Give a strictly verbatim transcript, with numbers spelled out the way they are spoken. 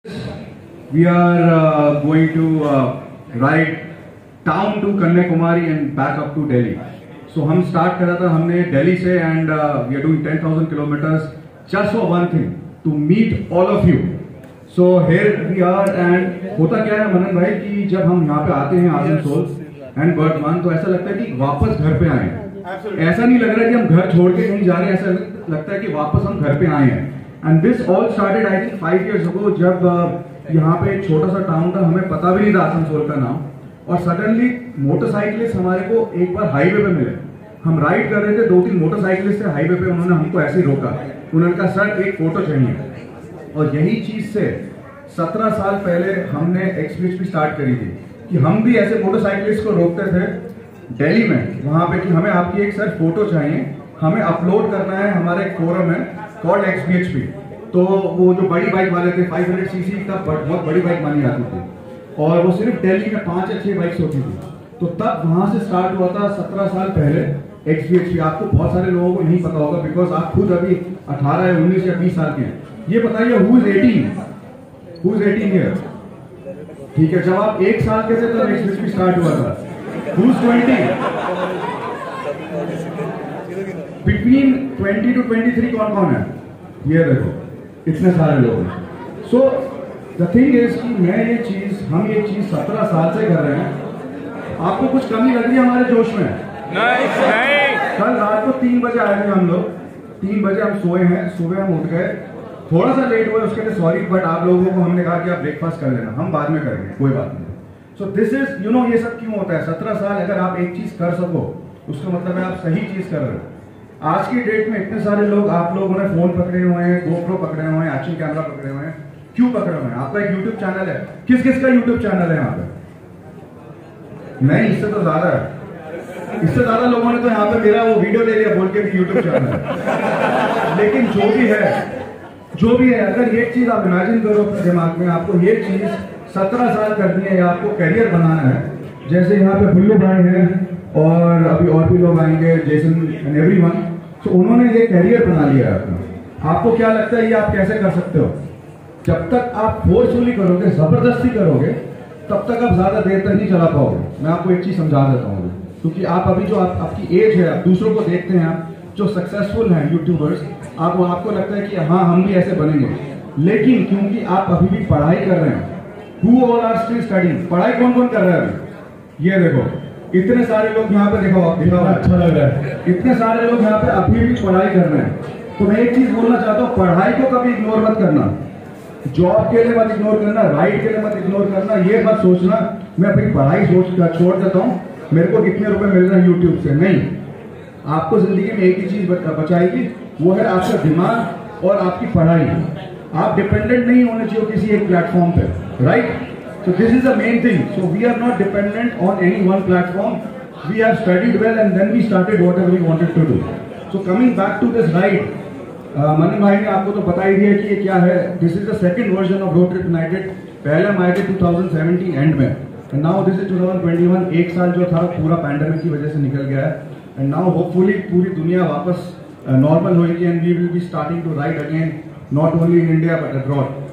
We are uh, going to uh, ride down to Kanyakumari and back up to Delhi. So हम start करा था हमने दिल्ली से and uh, we are doing ten thousand kilometers just for one thing, to meet all of you. So here we are and होता क्या है मनन भाई कि जब हम यहाँ पे आते हैं आसनसोल एंड बर्धमान तो ऐसा लगता है कि वापस घर पे आए हैं. ऐसा नहीं लग रहा है कि हम घर छोड़ के कहीं जा रहे हैं, ऐसा लगता है कि वापस हम घर पे आए हैं. And this all started I think five years ago जब uh, यहाँ पे एक छोटा सा टाउन था, हमें पता भी नहीं था आसनसोल का नाम, और सडनली मोटरसाइकिलिस्ट हमारे को एक बार हाईवे पे मिले. हम राइड कर रहे थे, दो तीन मोटरसाइकिलिस्ट थे हाईवे पे, उन्होंने हमको ऐसे ही रोका. उन्होंने कहा सर एक फोटो चाहिए. और यही चीज से सत्रह साल पहले हमने एक्सपीएचपी स्टार्ट करी थी कि हम भी ऐसे मोटरसाइकिलिस्ट को रोकते थे दिल्ली में वहां पे कि हमें आपकी एक सर फोटो चाहिए, हमें अपलोड करना है, हमारा एक फोरम है कॉल्ड एक्सपीएचपी. तो वो जो बड़ी बाइक वाले थे फाइव हंड्रेड सीसी का बहुत बड़ी बाइक मानी जाती थी और वो सिर्फ दिल्ली में पांच या छह बाइक्स होती थी. तो तब वहां से स्टार्ट हुआ था सत्रह साल पहले एक्सपीएचपी. आपको बहुत सारे लोगों को नहीं पता होगा बिकॉज आप खुद अभी अठारह या उन्नीस या बीस साल के हैं. ये बताइए who is eighteen, who is eighteen year? ठीक है, जब आप एक साल के थे तब एक्सपीएचपी स्टार्ट हुआ था. Who is twenty? Between twenty two twenty three कौन कौन है? ये देखो इतने सारे लोग हैं. सो द थिंग इज कि मैं ये चीज हम ये चीज सत्रह साल से कर रहे हैं. आपको कुछ कमी लग रही है हमारे जोश में? नहीं नहीं. कल रात को तीन बजे आए थे हम लोग, तीन बजे हम सोए हैं, सुबह हम उठ गए, थोड़ा सा लेट हुआ उसके लिए सॉरी, बट आप लोगों को हमने कहा कि आप ब्रेकफास्ट कर लेना, हम बाद में करेंगे, कोई बात नहीं. So this is you know ये सब क्यों होता है? सत्रह साल अगर आप एक चीज कर सको उसका मतलब है आप सही चीज कर रहे हो. आज की डेट में इतने सारे लोग, आप लोगों ने फोन पकड़े हुए हैं, गोप्रो पकड़े हुए हैं, एक्शन कैमरा पकड़े हुए हैं. क्यों पकड़े हुए हैं? आपका एक यूट्यूब चैनल है. किस किस का यूट्यूब चैनल है यहाँ पे? नहीं, इससे तो ज्यादा है. इससे ज्यादा लोगों ने तो यहाँ पे मेरा वो वीडियो ले लिया बोल के भी यूट्यूब चैनल है. लेकिन जो भी है जो भी है अगर ये चीज आप इमेजिन करो अपने दिमाग में, आपको ये चीज सत्रह साल करनी है या आपको करियर बनाना है. जैसे यहाँ पे बुल्लू भाई हैं और अभी और भी लोग आएंगे, जेसन एंड एवरीवन. तो उन्होंने ये करियर बना लिया है अपना. आपको क्या लगता है ये आप कैसे कर सकते हो? जब तक आप फोर्सफुली करोगे, जबरदस्ती करोगे, तब तक आप ज्यादा देर तक नहीं चला पाओगे. मैं आपको एक चीज समझा देता हूँ, क्योंकि आप अभी जो आप, आपकी एज है, आप दूसरों को देखते हैं, आप जो सक्सेसफुल हैं यूट्यूबर्स, आप आपको लगता है कि हाँ हम भी ऐसे बनेंगे. लेकिन क्योंकि आप अभी भी पढ़ाई कर रहे हैं, who all are still studying. पढ़ाई कौन कौन कर रहा है अभी? ये देखो इतने सारे लोग यहाँ पे, देखो दिखाओ अच्छा लग रहा है, इतने सारे लोग यहाँ पे अभी भी पढ़ाई कर रहे हैं. तो मैं एक चीज बोलना चाहता हूँ, पढ़ाई को कभी इग्नोर मत करना, जॉब के लिए मत इग्नोर करना, राइड के लिए मत इग्नोर करना. ये मत सोचना मैं अपनी पढ़ाई सोच छोड़ देता हूँ, मेरे को कितने रुपए मिल रहे हैं यूट्यूब से. नहीं, आपको जिंदगी में एक ही चीज बचाएगी, वो है आपका दिमाग और आपकी पढ़ाई. आप डिपेंडेंट नहीं होने चाहिए किसी एक प्लेटफॉर्म पे, right? So this is the main thing. So we are not dependent on any one platform. We have studied well and then we started whatever we wanted to do. So coming back to this ride, Manan भाई ने आपको तो बता ही दिया कि ये क्या है. This is the second version of Road Trip United. पहले हम आए थे twenty seventeen एंड में, and now this is twenty twenty-one. एक साल जो था पूरा पैंडेमिक की वजह से निकल गया है, and now hopefully पूरी दुनिया वापस नॉर्मल होगी and we will be starting to ride again, not only in India but abroad.